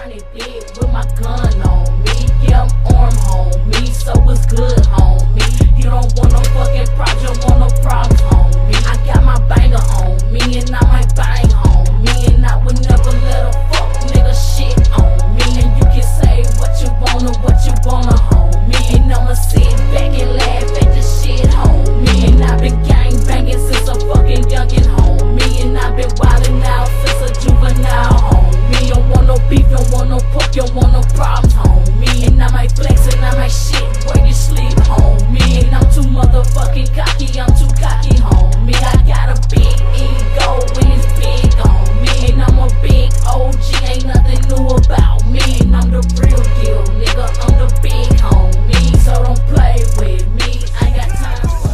county big with my gun on me. Yeah, I'm armed, homie, so it's good, homie. You don't want no fucking problems, you don't want no problems, homie. I got my banger on me, and I might bang on me, and I would never let a fuck nigga shit on me. And you can say what you wanna, homie, and I'ma sit back and laugh at the shit, homie. And I've been gang banging since a fucking youngin', homie, and I've been wildin' out since a juvenile, homie. Don't want no beef, don't want no pork, don't want no problems, homie. And I might flex and I might shit where you sleep, homie. And I'm too motherfucking cocky, I'm too cocky, homie. I got a big ego and it's big on me, and I'm a big OG, ain't nothing new about me. And I'm the real deal, nigga, I'm the big homie, so don't play with me, I ain't got time for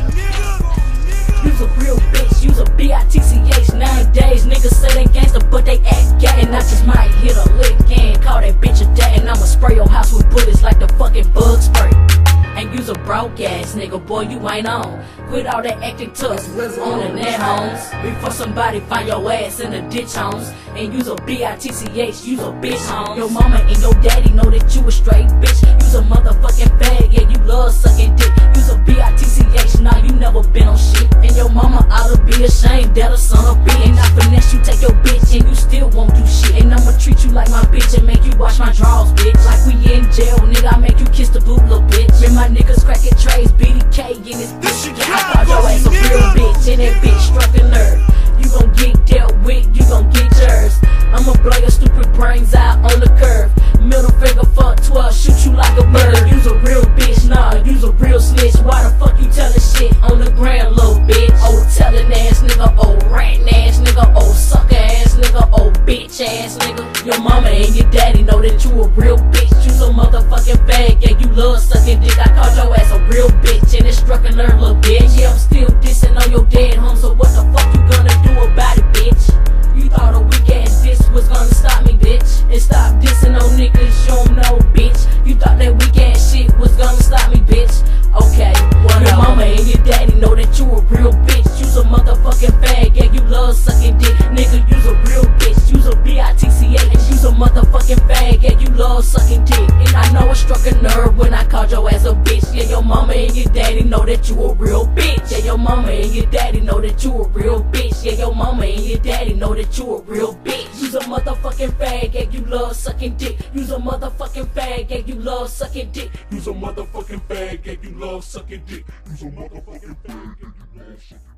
you's a real bitch, you's a B-I-T-C-H. Nowadays, niggas say they gangsta, but they act gay. And I just might hit a lick and call that bitch a dad, and I'ma spray your house with bullets like the fucking bug spray. And you's a broke ass nigga, boy, you ain't on. Quit all that acting tough on the net, homes, before somebody find your ass in the ditch, homes. And you's a B-I-T-C-H, you's a bitch, homes. Your mama and your daddy know that you a straight bitch. You's a motherfucking fag, yeah, you love sucking dick. You's a B-I-T-C-H, nah, you never been on shit. And your mama oughta be ashamed that a son of bitch. And I finesse you, take your bitch, and you still won't do shit. And I'ma treat you like my bitch and make you wash my drawers, bitch. Like we in jail, nigga, I make you kiss the boot, little bitch. When my niggas cracking trays, BDK in this bitch. I called your ass a real bitch, and that bitch struck a nerve. You gon' get dealt with, you gon' get yours. I'ma blow your stupid brains out on the curve. Middle finger, fuck 12, shoot you like a bird. You's a real bitch, nah, you's a real snitch. Why the fuck you tellin' shit on the ground, little bitch? Old tellin' ass nigga, old rattin' ass nigga, old sucker ass nigga, old bitch ass nigga. Your mama and your daddy know that you a real bitch. You's a motherfucking fag, yeah, you love sucking dick. I called your ass a real bitch, and it struck a nerve, little bitch. Yeah, I'm still dissing on your dead home, so what the fuck you gonna do about it, bitch? You thought a weak ass diss was gonna stop me, bitch, and stop dissing on niggas you don't know, bitch. You thought that weak ass shit was gonna stop me, bitch. Okay, well, your mama and your daddy know that you a real bitch. You's a motherfucking fag, yeah, you love sucking dick. Nigga, you's a real bitch, you's a B-I-T-C-H. You's a motherfucking fag, yeah, you love sucking dick. And I know it struck a nerve when I called your ass a bitch. Yeah, your mama and your daddy know that you a real bitch. Yeah, your mama and your daddy know that you a real bitch. Yeah, your mama and your daddy know that you a real bitch. You's a motherfucking fag, yeah, you love sucking dick. You's a motherfucking fag, yeah, you love sucking dick. You's a motherfucking fag, yeah, you love sucking dick. You's a motherfucking fag, yeah, you love sucking dick.